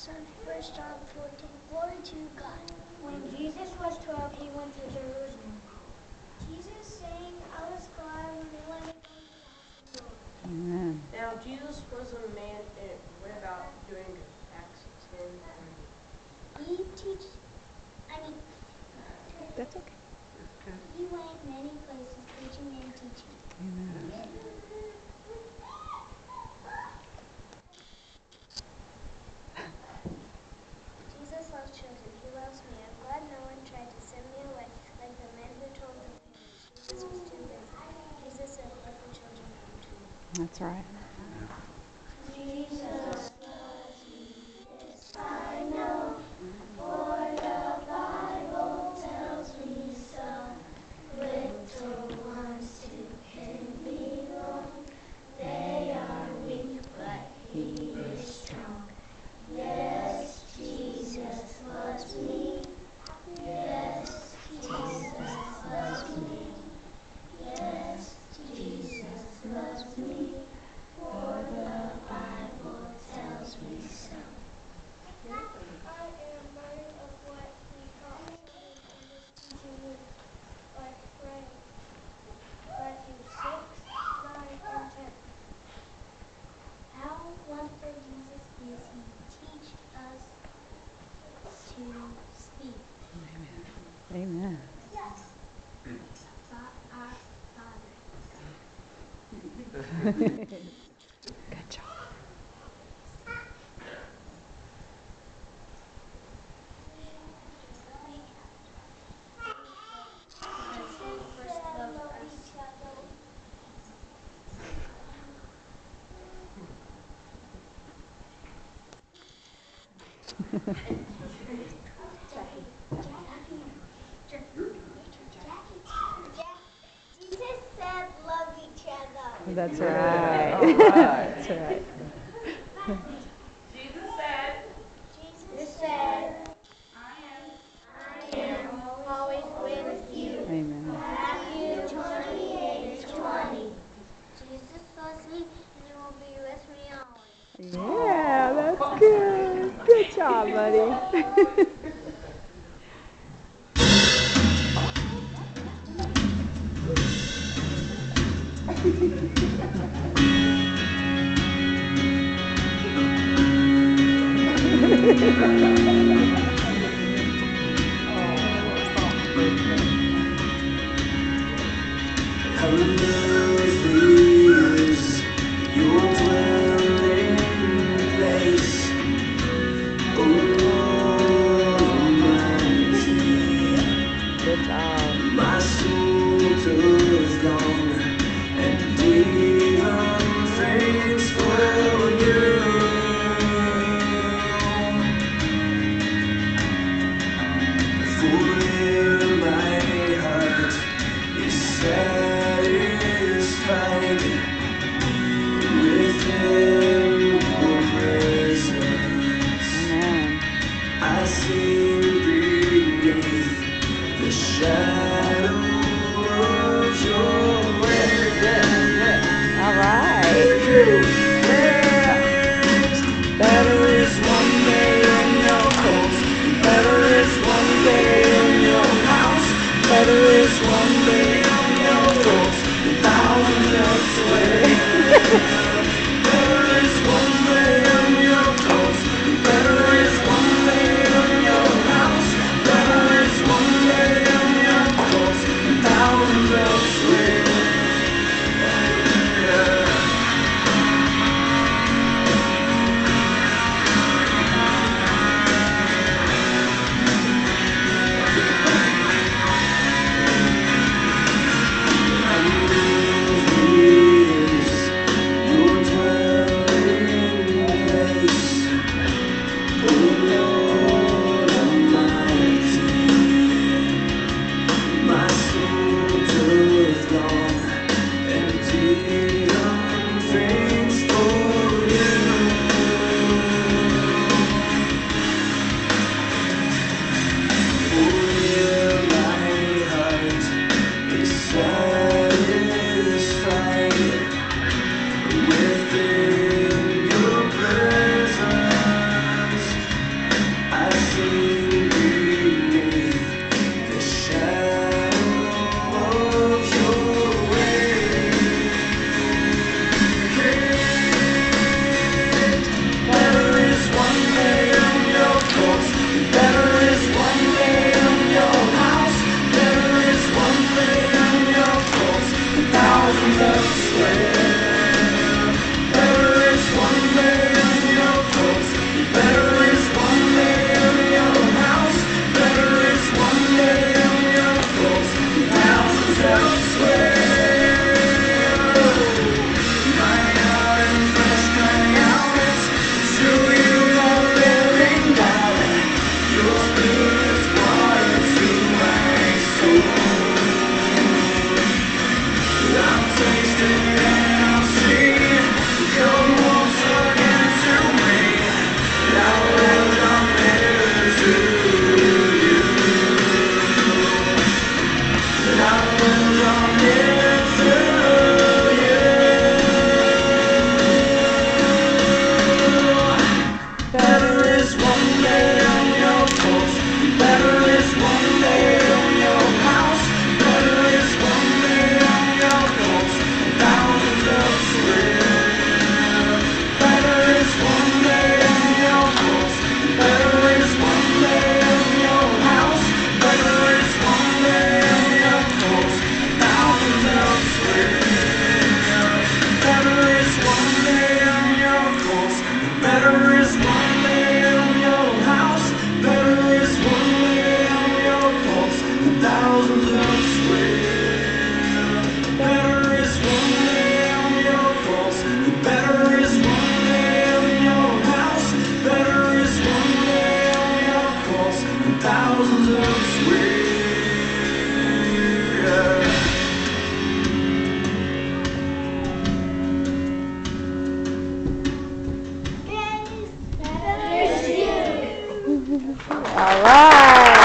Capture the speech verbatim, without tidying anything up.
Son, First John fourteen. Glory to God. When Jesus was twelve, he went to Jerusalem. Jesus sang, I was glad when they let me go to the house of the Lord. Amen. Now Jesus was a man and went about doing Acts ten thirty. He teach, I mean, That's okay. he went many places preaching and teaching. Amen. Jesus loves children. He loves me. I'm glad no one tried to send me away like the men who told the parents. Jesus was too busy. Jesus said, let the children come to me. That's right. Jesus loves me, this I know, for the Bible tells me so. Little ones to him belong. They are weak, but he is strong. Yes, Jesus loves me. Yes, Jesus loves me. Yes, Jesus loves me. For the Bible tells me so. I am learning of what he taught children and his teaching me by praying. Matthew six, nine, and ten. How wonderful Jesus is. He teaches us to speak. Amen. Fa- Our Father. Good job. Jesus said, love each other. That's right. That's right. Jesus said, Jesus said, I am always with you. Amen. Matthew twenty-eight, twenty. Jesus loves me and he will be with me always. Yeah, that's good. Good job, buddy. Good job. My soul is gone, and even thanks for you. For in my heart is satisfied within your presence. Amen. I sing beneath the shadow of your wings. All right. Better is one day in your coast. Better is one day in your house. Better is one day in your coast. A thousand elsewhere. Better is one day in your coast. Better is one day in your sweet. All right.